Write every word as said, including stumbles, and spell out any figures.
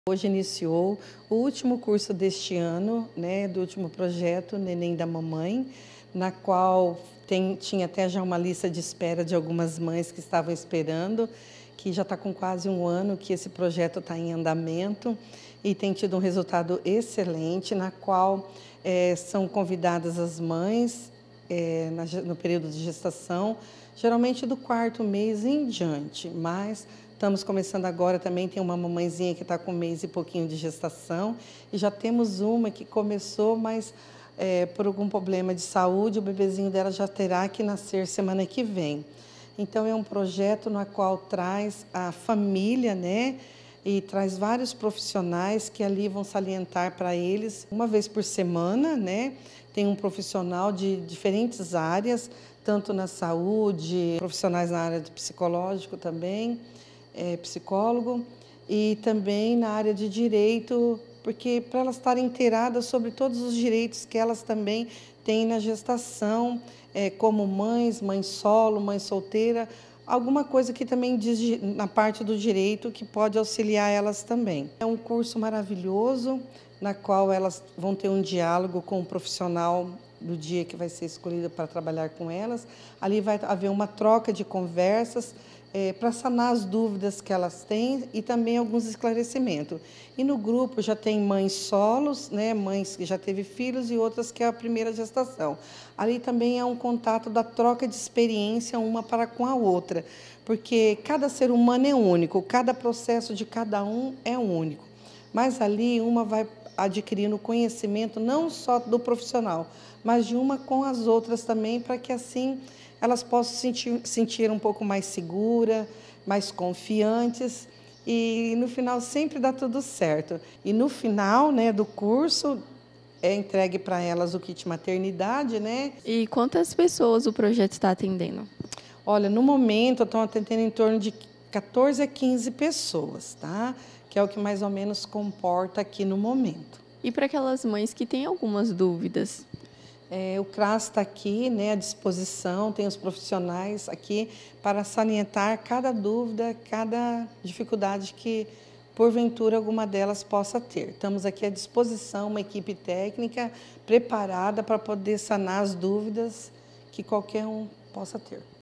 Hoje iniciou o último curso deste ano, né, do último projeto Neném da Mamãe, na qual tem, tinha até já uma lista de espera de algumas mães que estavam esperando, que já está com quase um ano que esse projeto está em andamento e tem tido um resultado excelente, na qual é, são convidadas as mães é, na, no período de gestação, geralmente do quarto mês em diante, mas estamos começando agora também, tem uma mamãezinha que está com um mês e pouquinho de gestação, e já temos uma que começou, mas é, por algum problema de saúde, o bebezinho dela já terá que nascer semana que vem. Então, é um projeto no qual traz a família, né, e traz vários profissionais que ali vão salientar para eles, uma vez por semana, né, tem um profissional de diferentes áreas, tanto na saúde, profissionais na área de psicológico também, É, psicólogo, e também na área de direito, porque para elas estarem inteiradas sobre todos os direitos que elas também têm na gestação, é, como mães, mãe solo, mãe solteira, alguma coisa que também diz na parte do direito que pode auxiliar elas também. É um curso maravilhoso, na qual elas vão ter um diálogo com o profissional do dia que vai ser escolhido para trabalhar com elas. Ali vai haver uma troca de conversas, É, para sanar as dúvidas que elas têm e também alguns esclarecimentos. E no grupo já tem mães solos, né, mães que já teve filhos e outras que é a primeira gestação. Ali também é um contato da troca de experiência uma para com a outra, porque cada ser humano é único, cada processo de cada um é único. Mas ali uma vai adquirindo conhecimento não só do profissional, mas de uma com as outras também, para que assim elas possam sentir, sentir um pouco mais segura, mais confiantes, e no final sempre dá tudo certo. E no final, né, do curso é entregue para elas o kit maternidade, né? E quantas pessoas o projeto está atendendo? Olha, no momento eu estou atendendo em torno de quatorze a quinze pessoas, tá? Que é o que mais ou menos comporta aqui no momento. E para aquelas mães que têm algumas dúvidas? É, o CRAS está aqui, né, à disposição, tem os profissionais aqui para salientar cada dúvida, cada dificuldade que, porventura, alguma delas possa ter. Estamos aqui à disposição, uma equipe técnica preparada para poder sanar as dúvidas que qualquer um possa ter.